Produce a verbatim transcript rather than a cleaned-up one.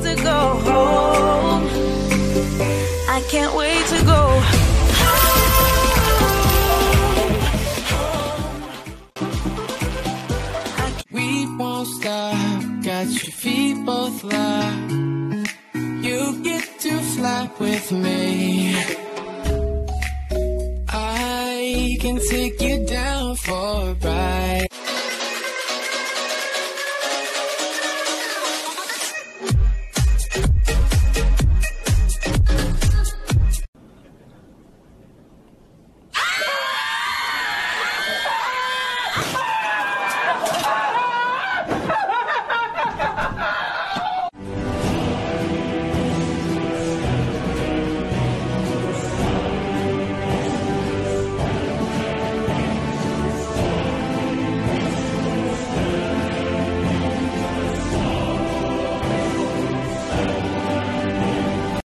to go home. I can't wait to go home. We won't stop, got your feet both locked. You get to fly with me. I can take you down for a ride.